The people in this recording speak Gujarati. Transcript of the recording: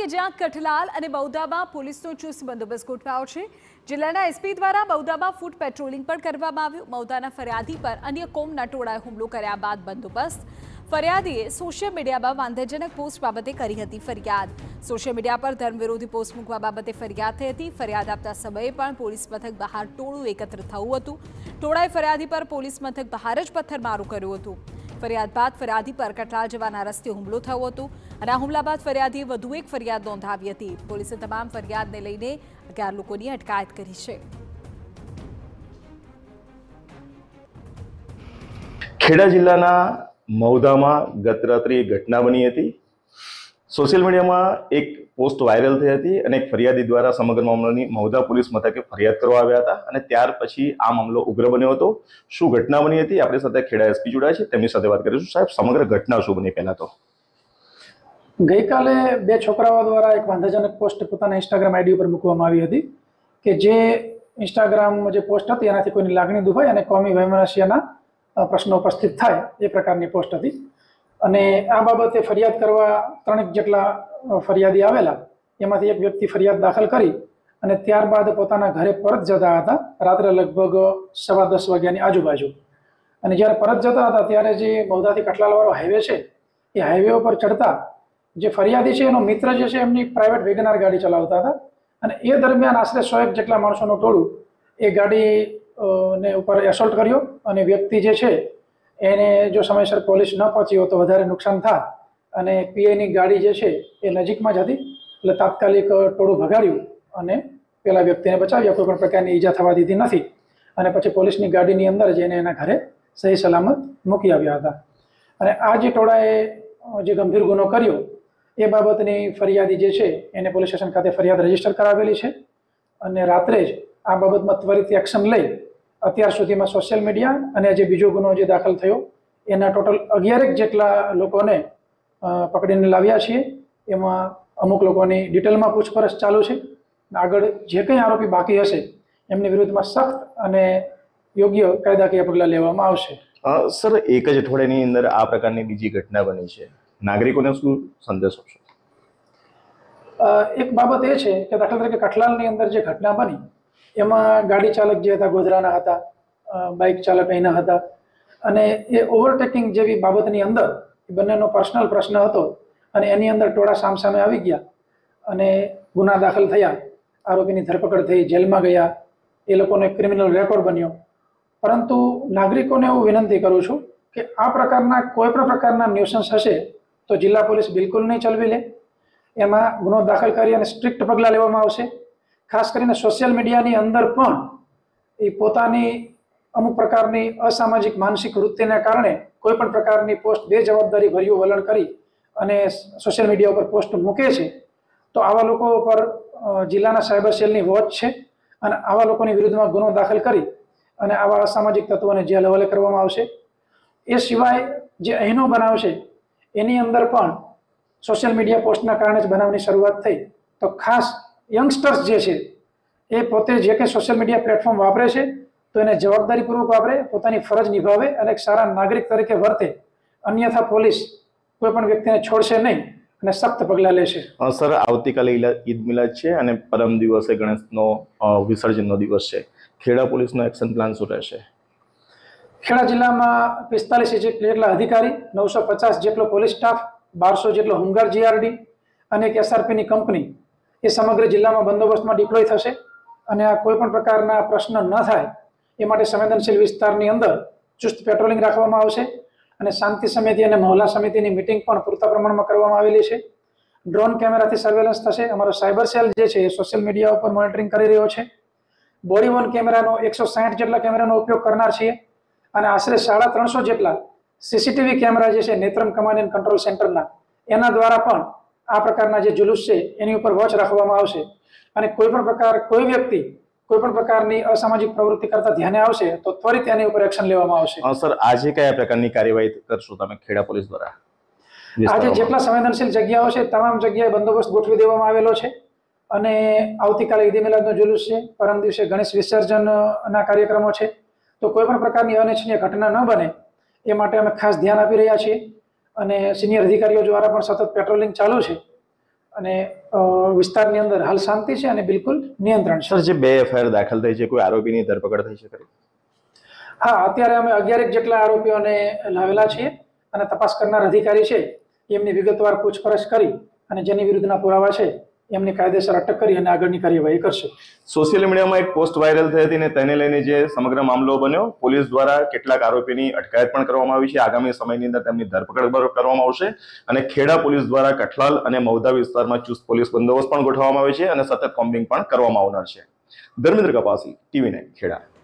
જ્યાં કઠલાલ અને બૌદ્ધામાં પોલીસનો ચુસ્ત બંદોબસ્ત ગોઠવાયો છે। જિલ્લાના એસપી દ્વારા બૌદ્ધામાં ફૂટ પેટ્રોલિંગ પણ કરવામાં આવ્યું। બૌદ્ધાના ફરિયાદી પર અન્ય કોમના ટોળાએ હુમલો કર્યા બાદ બંદોબસ્ત। ફરિયાદીએ સોશિયલ મીડિયામાં વાંધાજનક પોસ્ટ બાબતે કરી હતી ફરિયાદ। સોશિયલ મીડિયા પર ધર્મ વિરોધી પોસ્ટ મૂકવા બાબતે ફરિયાદ થઈ હતી। ફરિયાદ આપતા સમયે પણ પોલીસ મથક બહાર ટોળું એકત્ર થયું હતું। ટોળાએ ફરિયાદી પર પોલીસ મથક બહાર જ પથ્થરમારો કર્યો હતો। ફરિયાદ બાદ ફરિયાદી પર કઠલાલ જવાના રસ્તે હુમલો થયો હતો અને આ હુમલા બાદ ફરિયાદીએ વધુ એક ફરિયાદ નોંધાવી હતી। પોલીસે તમામ ફરિયાદને લઈને 11 લોકોની અટકાયત કરી છે। ખેડા જિલ્લાના મૌધામાં ગત રાત્રે એક ઘટના બની હતી। સોશિયલ મીડિયામાં એક પોસ્ટ વાયરલ થઈ હતી અને એક ફરિયાદી દ્વારા સમગ્ર મામલાની મૌધા પોલીસ મથકે ફરિયાદ કરવા આવ્યા હતા અને ત્યાર પછી આ મામલો ઉગ્ર બન્યો હતો। શું ઘટના બની હતી આપણી સાથે ખેડા એસપી જોડાયા છે, તેમની સાથે વાત કરીશું। સાહેબ, સમગ્ર ઘટના શું બની? પહેલા તો ગઈકાલે બે છોકરાઓ દ્વારા એક વાંધાજનક પોસ્ટ પોતાના ઇન્સ્ટાગ્રામ આઈડી ઉપર મૂકવામાં આવી હતી કે જે ઇન્સ્ટાગ્રામ જે પોસ્ટ હતી એનાથી કોઈની લાગણી દુભાય અને કોમી વૈમનસ્યના પ્રશ્નો ઉપસ્થિત થાય એ પ્રકારની પોસ્ટ હતી અને આ બાબતે ફરિયાદ કરવા 3 જેટલા ફરિયાદી આવેલા। એમાંથી એક વ્યક્તિ ફરિયાદ દાખલ કરી અને ત્યારબાદ પોતાના ઘરે પરત જતા હતા રાત્રે લગભગ 10:15 વાગ્યાની આજુબાજુ। અને જ્યારે પરત જતા હતા ત્યારે જે મૌધાથી કઠલાલવાળો હાઈવે છે એ હાઈવે ઉપર ચડતા જે ફરિયાદી છે એનો મિત્ર જે છે એમની પ્રાઇવેટ વેગનાર ગાડી ચલાવતા હતા અને એ દરમિયાન આશરે 100 જેટલા માણસોનું ટોળું એ ગાડી ને ઉપર એસોલ્ટ કર્યો અને વ્યક્તિ જે છે એને જો સમયસર પોલીસ ન પહોંચી હોય તો વધારે નુકસાન થાય અને પીઆઈની ગાડી જે છે એ નજીકમાં જ હતી એટલે તાત્કાલિક ટોળું ભગાડ્યું અને પેલા વ્યક્તિને બચાવ્યા। કોઈ પણ પ્રકારની ઈજા થવા દીધી નથી અને પછી પોલીસની ગાડીની અંદર જઈને એના ઘરે સહી સલામત મૂકી આવ્યા હતા। અને આ જે ટોળાએ જે ગંભીર ગુનો કર્યો એ બાબતની ફરિયાદી જે છે એને પોલીસ સ્ટેશન ખાતે ફરિયાદ રજીસ્ટર કરાવેલી છે અને રાત્રે જ આ બાબતમાં ત્વરિત એક્શન લઈ અત્યાર સુધીમાં સોશિયલ મીડિયા અને જે બીજો ગુનો જે દાખલ થયો એના ટોટલ 11 જેટલા લોકોને પકડીને લાવ્યા છીએ। એમાં અમુક લોકોની ડિટેલમાં પૂછપરછ ચાલુ છે। આગળ જે કંઈ આરોપી બાકી હશે એમની વિરુદ્ધમાં સખ્ત અને યોગ્ય કાયદાકીય પગલાં લેવામાં આવશે। સર, એક જ અઠવાડિયાની અંદર આ પ્રકારની બીજી ઘટના બની છે, નાગરિકોને શું સંદેશ આપશો? એક બાબત એ છે કે દાખલા તરીકે કઠલાલની અંદર જે ઘટના બની એમાં ગાડી ચાલક જે હતા ગોધરાના હતા, બાઇક ચાલક અહીંના હતા અને એ ઓવરટેકિંગ જેવી બાબતની અંદર બંનેનો પર્સનલ પ્રશ્ન હતો અને એની અંદર ટોળા સામસામે આવી ગયા અને ગુના દાખલ થયા, આરોપીની ધરપકડ થઈ, જેલમાં ગયા, એ લોકોનો એક ક્રિમિનલ રેકોર્ડ બન્યો। પરંતુ નાગરિકોને હું વિનંતી કરું છું કે આ પ્રકારના કોઈ પણ પ્રકારના ન્યુસન્સ હશે તો જિલ્લા પોલીસ બિલકુલ નહીં ચલવી લે, એમાં ગુનો દાખલ કરી અને સ્ટ્રિક્ટ પગલાં લેવામાં આવશે। ખાસ કરીને સોશિયલ મીડિયાની અંદર પણ એ પોતાની અમુક પ્રકારની અસામાજિક માનસિક વૃત્તિને કારણે કોઈ પણ પ્રકારની પોસ્ટ બેજવાબદારી ભર્યું વલણ કરી અને સોશિયલ મીડિયા ઉપર પોસ્ટ મૂકે છે તો આવા લોકો પર જિલ્લાના સાયબર સેલની વોચ છે અને આવા લોકોની વિરુદ્ધમાં ગુનો દાખલ કરી અને આવા અસામાજિક તત્વોને જેલ હવાલે કરવામાં આવશે। એ સિવાય જે અહીંનો બનાવ છે એની અંદર પણ સોશિયલ મીડિયા પોસ્ટના કારણે જ બનાવની શરૂઆત થઈ તો ખાસ યંગસ્ટર્સ જે છે એ પોતે જે કંઈ સોશિયલ મીડિયા પ્લેટફોર્મ વાપરે છે તો એને જવાબદારીપૂર્વક વાપરે, પોતાની ફરજ નિભાવે અને એક સારા નાગરિક તરીકે વર્તે, અન્યથા પોલીસ કોઈ પણ વ્યક્તિને છોડશે નહીં અને સખ્ત પગલાં લેશે। સર, આવતીકાલે ઈદ મિલાદ છે અને પરમ દિવસે ગણેશનો વિસર્જનનો દિવસ છે, ખેડા પોલીસનો એક્શન પ્લાન શું રહેશે? ખેડા જિલ્લામાં 45 જેટલા અધિકારી, 950 જેટલો પોલીસ સ્ટાફ, 1200 જેટલો હોમગાર્ડ જીઆરડી અને એક એસઆરપીની કંપની એ સમગ્ર જિલ્લામાં બંદોબસ્તમાં ડિપ્લોય થશે અને આ કોઈ પણ પ્રકારના પ્રશ્ન ન થાય એ માટે સંવેદનશીલ વિસ્તારની અંદર ચુસ્ત પેટ્રોલિંગ રાખવામાં આવશે અને શાંતિ સમિતિ અને મહોલ્લા સમિતિની મિટિંગ પણ પૂરતા પ્રમાણમાં કરવામાં આવેલી છે। ડ્રોન કેમેરાથી સર્વેલન્સ થશે। અમારો સાયબર સેલ જે છે એ સોશિયલ મીડિયા ઉપર મોનિટરિંગ કરી રહ્યો છે। બોડી વોર્ન કેમેરાનો 160 જેટલા કેમેરાનો ઉપયોગ કરનાર છીએ અને આશરે 350 જેટલા સીસીટીવી કેમેરા જે છે નેત્રમ કમાન્ડ એન્ડ કંટ્રોલ સેન્ટરના એના દ્વારા પણ આ પ્રકારના જે જુલુસ છે એની ઉપર વોચ રાખવામાં આવશે અને કોઈ વ્યક્તિ કોઈ પણ પ્રકારની અસામાજિક પ્રવૃત્તિ કરતા ધ્યાને આવશે તો ત્વરિત એની ઉપર એક્શન લેવામાં આવશે। સર, આજે કયા પ્રકારની કાર્યવાહી કરશો તમે ખેડા પોલીસ દ્વારા? આજે જેટલા સંવેદનશીલ જગ્યાઓ છે તમામ જગ્યાએ બંદોબસ્ત ગોઠવી દેવામાં આવેલો છે અને આવતીકાલે ઈદ મિલાદનો જુલુસ છે, પરમ દિવસે ગણેશ વિસર્જનના કાર્યક્રમો છે તો કોઈ પણ પ્રકારની અનિચ્છનીય ઘટના ન બને એ માટે અમે ખાસ ધ્યાન આપી રહ્યા છીએ અને સિનિયર અધિકારીઓ દ્વારા પણ સતત પેટ્રોલિંગ ચાલુ છે અને વિસ્તારની અંદર હાલ શાંતિ છે અને બિલકુલ નિયંત્રણ છે. સર, જે 2 FIR દાખલ થઈ છે, કોઈ આરોપીની ધરપકડ થઈ છે ખરી? હા, અત્યારે અમે 11 જેટલા આરોપીઓને લાવેલા છીએ અને તપાસ કરનાર અધિકારી છે એમની વિગતવાર પૂછપરછ કરી અને જેની વિરુદ્ધના પુરાવા છે એમની કાયદેસર અટક કરી અને આગળની કાર્યવાહી કરશે. સોશિયલ મીડિયામાં એક પોસ્ટ વાયરલ થઈ હતી ને તેને લઈને જે સમગ્ર મામલો બન્યો, પોલીસ દ્વારા કેટલાક આરોપીની અટકાયત પણ કરવામાં આવી છે. આગામી સમયની અંદર તેમની ધરપકડ કરવામાં આવશે અને ખેડા પોલીસ દ્વારા કઠલાલ અને મૌધા વિસ્તારમાં ચુસ્ત પોલીસ બંદોબસ્ત પણ ગોઠવવામાં આવે છે અને સતત કોમ્બિંગ પણ કરવામાં આવનાર છે. ધર્મેન્દ્ર કપાસી, TV9 ખેડા.